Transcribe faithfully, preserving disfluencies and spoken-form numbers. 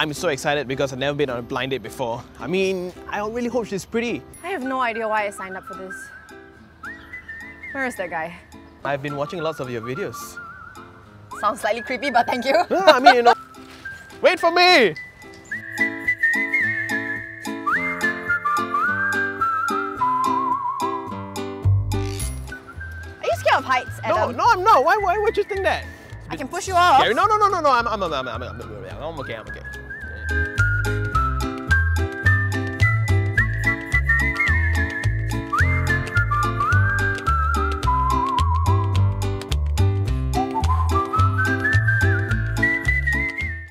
I'm so excited because I've never been on a blind date before. I mean, I really hope she's pretty. I have no idea why I signed up for this. Where is that guy? I've been watching lots of your videos. Sounds slightly creepy, but thank you. No, I mean, you know... Wait for me! Are you scared of heights, Adam? No, no, I'm not. Why, why would you think that? I can push you off. Scary. No, no, no, no, no. I'm, I'm, I'm, I'm, I'm, I'm, I'm okay. I'm okay.